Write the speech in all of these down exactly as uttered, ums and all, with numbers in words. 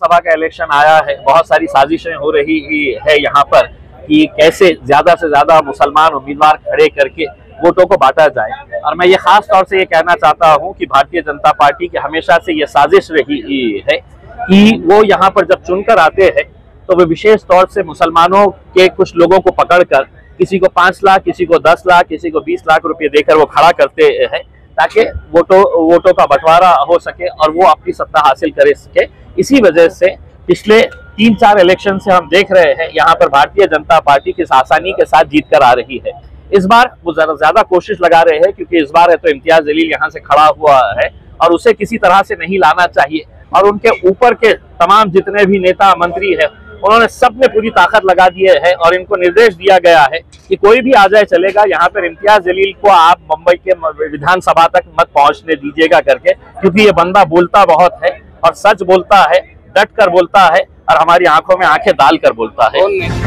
सभा का इलेक्शन आया है, बहुत सारी साजिशें हो रही है यहाँ पर कि कैसे ज्यादा से ज्यादा मुसलमान उम्मीदवार खड़े करके वोटों को बांटा जाए। और मैं ये खास तौर से ये कहना चाहता हूँ कि भारतीय जनता पार्टी की हमेशा से ये साजिश रही है कि वो यहाँ पर जब चुनकर आते हैं तो वे विशेष तौर से मुसलमानों के कुछ लोगों को पकड़कर किसी को पाँच लाख, किसी को दस लाख, किसी को बीस लाख रुपए देकर वो खड़ा करते हैं ताकि वोटों वोटों का बंटवारा हो सके और वो अपनी सत्ता हासिल कर सके। इसी वजह से पिछले तीन चार इलेक्शन से हम देख रहे हैं यहाँ पर भारतीय जनता पार्टी किस आसानी के साथ जीत कर आ रही है। इस बार वो ज्यादा ज्यादा कोशिश लगा रहे हैं क्योंकि इस बार है तो इम्तियाज जलील यहाँ से खड़ा हुआ है और उसे किसी तरह से नहीं लाना चाहिए। और उनके ऊपर के तमाम जितने भी नेता मंत्री है उन्होंने सब ने पूरी ताकत लगा दी है और इनको निर्देश दिया गया है कि कोई भी आ जाए चलेगा, यहाँ पर इम्तियाज जलील को आप मुंबई के विधानसभा तक मत पहुंचने दीजिएगा करके, क्योंकि ये बंदा बोलता बहुत है और सच बोलता है, डट कर बोलता है और हमारी आंखों में आंखें डाल कर बोलता है।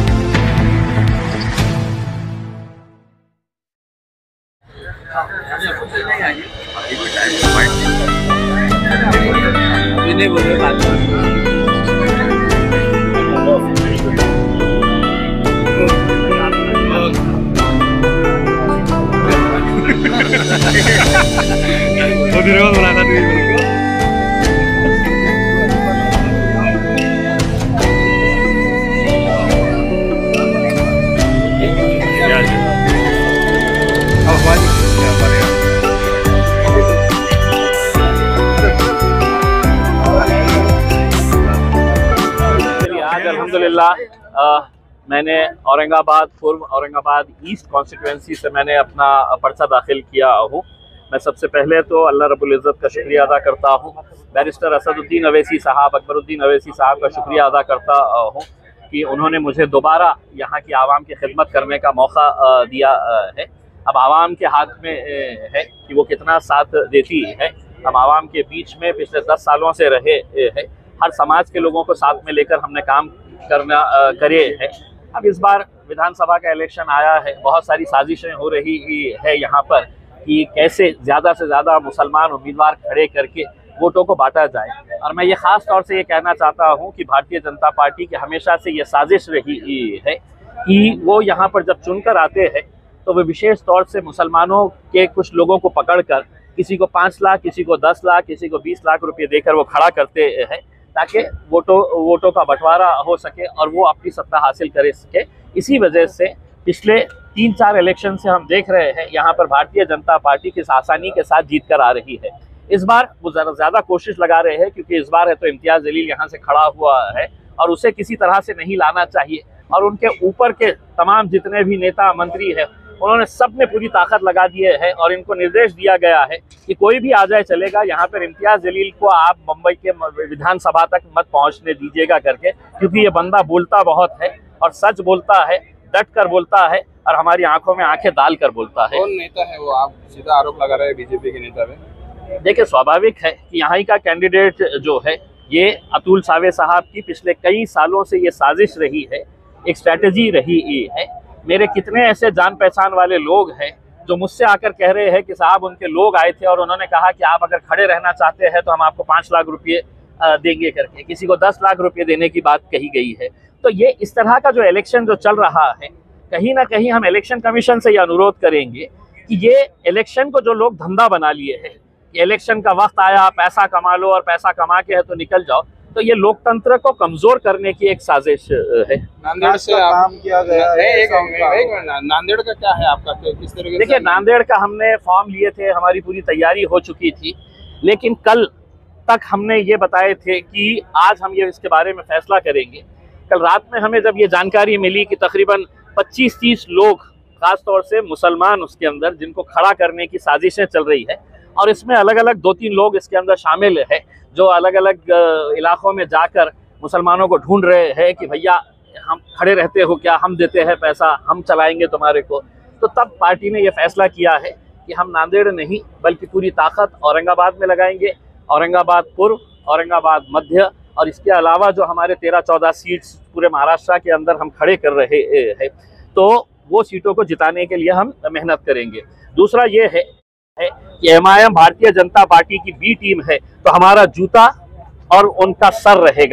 नहीं बोले अल्हम्दुलिल्लाह मैंने औरंगाबाद पूर्व औरंगाबाद ईस्ट कॉन्स्टिट्यूएंसी से मैंने अपना पर्चा दाखिल किया हूँ। मैं सबसे पहले तो अल्लाह रब्बुल इज़्ज़त का शुक्रिया अदा करता हूँ, बैरिस्टर असदुद्दीन अवैसी साहब, अकबरुद्दीन अवैसी साहब का शुक्रिया अदा करता हूँ कि उन्होंने मुझे दोबारा यहाँ की आवाम की खिदमत करने का मौका दिया है। अब आवाम के हाथ में है कि वो कितना साथ देती है। हम आवाम के बीच में पिछले दस सालों से रहे हैं, हर समाज के लोगों को साथ में लेकर हमने काम करना करे है। अब इस बार विधानसभा का इलेक्शन आया है, बहुत सारी साजिशें हो रही है यहाँ पर कि कैसे ज़्यादा से ज़्यादा मुसलमान उम्मीदवार खड़े करके वोटों को बांटा जाए। और मैं ये ख़ास तौर से ये कहना चाहता हूँ कि भारतीय जनता पार्टी की हमेशा से ये साजिश रही है कि वो यहाँ पर जब चुनकर आते हैं तो वे विशेष तौर से मुसलमानों के कुछ लोगों को पकड़कर किसी को पाँच लाख, किसी को दस लाख, किसी को बीस लाख रुपये देकर वो खड़ा करते हैं ताकि वोटों वोटों का बंटवारा हो सके और वो अपनी सत्ता हासिल कर सके। इसी वजह से पिछले तीन चार इलेक्शन से हम देख रहे हैं यहाँ पर भारतीय जनता पार्टी किस आसानी के साथ जीत कर आ रही है। इस बार वो ज़्यादा ज़्यादा कोशिश लगा रहे हैं क्योंकि इस बार है तो इम्तियाज जलील यहाँ से खड़ा हुआ है और उसे किसी तरह से नहीं लाना चाहिए। और उनके ऊपर के तमाम जितने भी नेता मंत्री है उन्होंने सब ने पूरी ताकत लगा दी है और इनको निर्देश दिया गया है कि कोई भी आ जाए चलेगा, यहाँ पर इम्तियाज जलील को आप मुंबई के विधानसभा तक मत पहुंचने दीजिएगा करके, क्योंकि ये बंदा बोलता बहुत है और सच बोलता है, डट कर बोलता है और हमारी आंखों में आंखें डाल कर बोलता है। कौन नेता है वो, आप सीधा आरोप लगा रहे हैं बीजेपी के नेता पे? देखिए, स्वाभाविक है कि यहाँ का कैंडिडेट जो है ये अतुल सावे साहब की पिछले कई सालों से ये साजिश रही है, एक स्ट्रैटेजी रही है। मेरे कितने ऐसे जान पहचान वाले लोग हैं जो मुझसे आकर कह रहे हैं कि साहब उनके लोग आए थे और उन्होंने कहा कि आप अगर खड़े रहना चाहते हैं तो हम आपको पाँच लाख रुपये देंगे करके, किसी को दस लाख रुपये देने की बात कही गई है। तो ये इस तरह का जो इलेक्शन जो चल रहा है, कहीं ना कहीं हम इलेक्शन कमीशन से ये अनुरोध करेंगे कि ये इलेक्शन को जो लोग धंधा बना लिए हैं कि इलेक्शन का वक्त आया, पैसा कमा लो और पैसा कमा के है तो निकल जाओ, तो ये लोकतंत्र को कमजोर करने की एक साजिश है। नांदेड़ से काम किया गया है। एक नांदेड़ का क्या है आपका, किस तरह के? देखिए, नांदेड़ का हमने फॉर्म लिए थे, हमारी पूरी तैयारी हो चुकी थी, लेकिन कल तक हमने ये बताए थे कि आज हम ये इसके बारे में फैसला करेंगे। कल रात में हमें जब ये जानकारी मिली कि तकरीबन पच्चीस तीस लोग, खास तौर से मुसलमान उसके अंदर, जिनको खड़ा करने की साजिशें चल रही है और इसमें अलग अलग दो तीन लोग इसके अंदर शामिल है जो अलग अलग इलाकों में जाकर मुसलमानों को ढूंढ रहे हैं कि भैया हम खड़े रहते हो क्या, हम देते हैं पैसा, हम चलाएंगे तुम्हारे को। तो तब पार्टी ने यह फैसला किया है कि हम नांदेड़ नहीं बल्कि पूरी ताकत औरंगाबाद में लगाएंगे, औरंगाबाद पूर्व, औरंगाबाद मध्य और इसके अलावा जो हमारे तेरह चौदह सीट्स पूरे महाराष्ट्र के अंदर हम खड़े कर रहे हैं, तो वो सीटों को जिताने के लिए हम मेहनत करेंगे। दूसरा ये है है कि M I am Bharatiya Janata party की बी टीम है, तो हमारा जूता और उनका सर रहेगा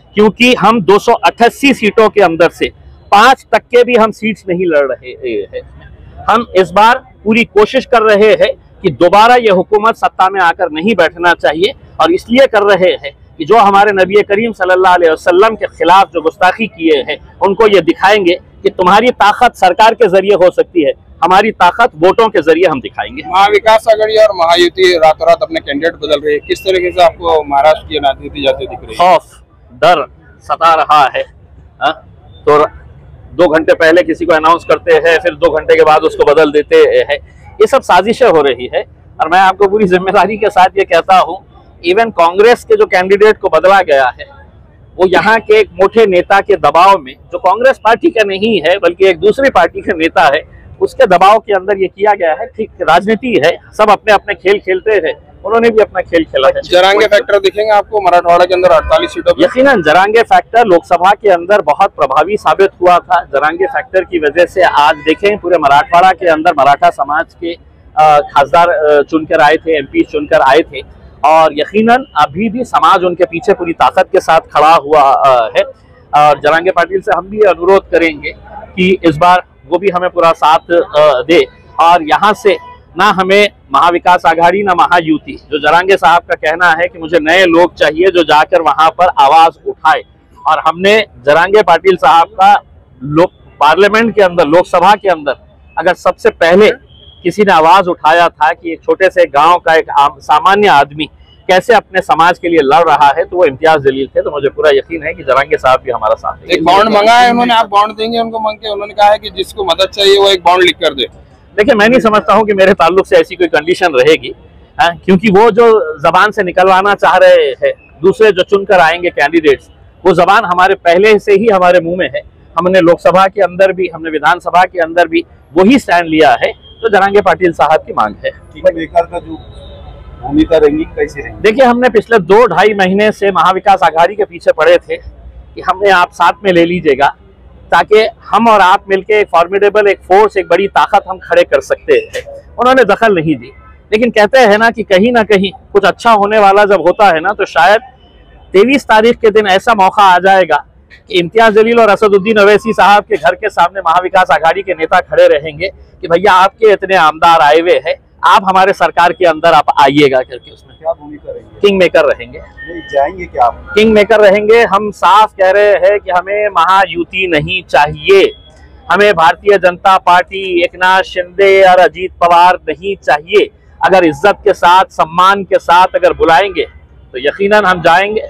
क्योंकि हम दो सौ अट्ठासी सीटों के अंदर से पांच तक के भी हम सीट्स नहीं लड़ रहे हैं। हम इस बार पूरी कोशिश कर रहे हैं कि दोबारा ये हुकूमत सत्ता में आकर नहीं बैठना चाहिए, और इसलिए कर रहे हैं कि जो हमारे नबी करीम सल्लल्लाहु अलैहि वसल्लम के खिलाफ जो गुस्ताखी किए हैं उनको ये दिखाएंगे कि तुम्हारी ताकत सरकार के जरिए हो सकती है, हमारी ताकत वोटों के जरिए हम दिखाएंगे। महाविकास आघाड़ी और महायुति रातों रात अपने कैंडिडेट बदल रही है, किस तरीके से आपको महाराष्ट्र की राजनीति जाते दिख रही है? खौफ डर सता रहा है। हा? तो दो घंटे पहले किसी को अनाउंस करते हैं, फिर दो घंटे के बाद उसको बदल देते हैं। ये सब साजिशें हो रही है, और मैं आपको पूरी जिम्मेदारी के साथ ये कहता हूँ, इवन कांग्रेस के जो कैंडिडेट को बदला गया है वो यहाँ के एक मोटे नेता के दबाव में, जो कांग्रेस पार्टी का नहीं है बल्कि एक दूसरी पार्टी का नेता है, उसके दबाव के अंदर ये किया गया है। ठीक राजनीति है, सब अपने अपने खेल खेलते हैं, उन्होंने भी अपना खेल खेला है। जरांगे फैक्टर दिखेंगे आपको मराठवाड़ा के अंदर अड़तालीस सीटों पर? यकीनन जरांगे फैक्टर लोकसभा के अंदर बहुत प्रभावी साबित हुआ था। जरांगे फैक्टर की वजह से आज देखें पूरे मराठवाड़ा के अंदर मराठा समाज के खासदार चुनकर आए थे, एमपी चुनकर आए थे, और यकीनन अभी भी समाज उनके पीछे पूरी ताकत के साथ खड़ा हुआ है। और जरांगे पाटिल से हम भी अनुरोध करेंगे कि इस बार वो भी हमें पूरा साथ दे, और यहाँ से ना हमें महाविकास आघाड़ी ना महायुति, जो जरांगे साहब का कहना है कि मुझे नए लोग चाहिए जो जाकर वहां पर आवाज उठाए, और हमने जरांगे पाटिल साहब का लोक पार्लियामेंट के अंदर, लोकसभा के अंदर अगर सबसे पहले किसी ने आवाज उठाया था कि एक छोटे से गांव का एक आम, सामान्य आदमी कैसे अपने समाज के लिए लड़ रहा है, तो वो इम्तियाज जलील थे। तो मुझे पूरा यकीन है कि जरांगे साहब भी हमारा साथ देंगे। एक बॉन्ड मांगा है उन्होंने, आप बॉन्ड देंगे उनको मांग के? उन्होंने कहा है कि जिसको मदद चाहिए वो एक बॉन्ड लिख कर दे। देखिए, मैं नहीं समझता हूं कि मेरे ताल्लुक से ऐसी कोई कंडीशन रहेगी, है? क्योंकि वो जो जबान से निकलवाना चाह रहे हैं दूसरे जो चुनकर आएंगे कैंडिडेट्स, वो जबान हमारे पहले से ही हमारे मुंह में है। हमने लोकसभा के अंदर भी, हमने विधानसभा के अंदर भी वही स्टैंड लिया है तो जरांगे पाटिल साहब की मांग है। का जो भूमिका रहेंगी कैसी रहेंगी? देखिए, हमने पिछले दो ढाई महीने से महाविकास आघाड़ी के पीछे पड़े थे कि हमें आप साथ में ले लीजिएगा, ताकि हम और आप मिलके एक फॉर्मिडेबल, एक फोर्स, एक बड़ी ताकत हम खड़े कर सकते हैं। उन्होंने दखल नहीं दी, लेकिन कहते हैं ना कि कहीं ना कहीं कुछ अच्छा होने वाला जब होता है ना, तो शायद तेईस तारीख के दिन ऐसा मौका आ जाएगा कि इम्तियाज जलील और असदुद्दीन अवैसी साहब के घर के सामने महाविकास आघाड़ी के नेता खड़े रहेंगे कि भैया आपके इतने आमदार आए हुए हैं, आप हमारे सरकार के अंदर आप आइएगा करके। उसमें क्या भूमिका रहेंगे? किंग मेकर रहेंगे। जाएंगे क्या आप? किंग मेकर रहेंगे। हम साफ कह रहे हैं कि हमें महायुति नहीं चाहिए, हमें भारतीय जनता पार्टी, एकनाथ शिंदे और अजीत पवार नहीं चाहिए। अगर इज्जत के साथ, सम्मान के साथ अगर बुलाएंगे तो यकीनन हम जाएंगे।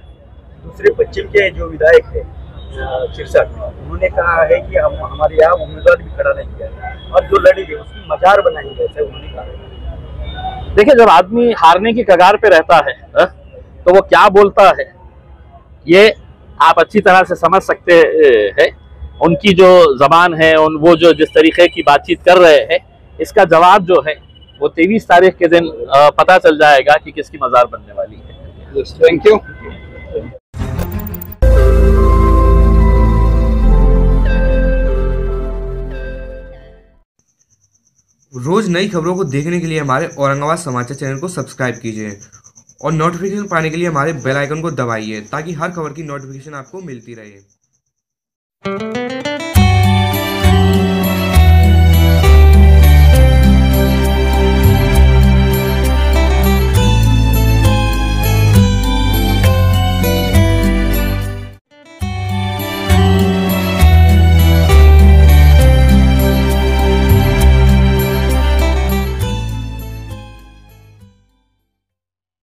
दूसरे पश्चिम के जो विधायक है शीर्षक, उन्होंने कहा है कि हम हमारे यहाँ उम्मीदवार भी खड़ा नहीं किया और जो लड़ेंगे उसकी मजार बनाएंगे, ऐसा उन्होंने कहा। देखिए, जब आदमी हारने की कगार पे रहता है तो वो क्या बोलता है ये आप अच्छी तरह से समझ सकते हैं। उनकी जो जबान है, उन वो जो जिस तरीके की बातचीत कर रहे हैं, इसका जवाब जो है वो तेईस तारीख के दिन पता चल जाएगा कि किसकी मजार बनने वाली है। Thank you. रोज नई खबरों को देखने के लिए हमारे औरंगाबाद समाचार चैनल को सब्सक्राइब कीजिए और नोटिफिकेशन पाने के लिए हमारे बेल आइकन को दबाइए ताकि हर खबर की नोटिफिकेशन आपको मिलती रहे।